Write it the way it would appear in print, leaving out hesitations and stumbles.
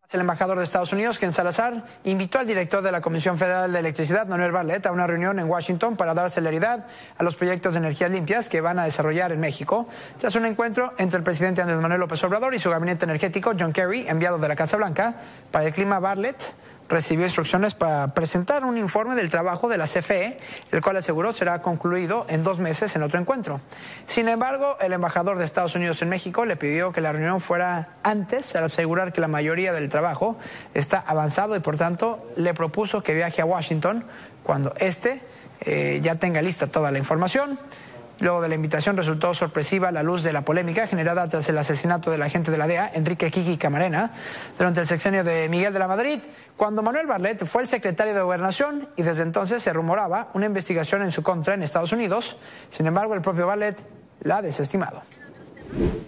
El embajador de Estados Unidos, Ken Salazar, invitó al director de la Comisión Federal de Electricidad, Manuel Bartlett, a una reunión en Washington para dar celeridad a los proyectos de energías limpias que van a desarrollar en México. Tras un encuentro entre el presidente Andrés Manuel López Obrador y su gabinete energético, John Kerry, enviado de la Casa Blanca para el clima, Bartlett recibió instrucciones para presentar un informe del trabajo de la CFE, el cual aseguró será concluido en 2 meses en otro encuentro. Sin embargo, el embajador de Estados Unidos en México le pidió que la reunión fuera antes, al asegurar que la mayoría del trabajo está avanzado y por tanto le propuso que viaje a Washington cuando ya tenga lista toda la información. Luego de la invitación resultó sorpresiva a la luz de la polémica generada tras el asesinato del agente de la DEA, Enrique Kiki Camarena, durante el sexenio de Miguel de la Madrid, cuando Manuel Bartlett fue el secretario de Gobernación y desde entonces se rumoraba una investigación en su contra en Estados Unidos. Sin embargo, el propio Bartlett la ha desestimado.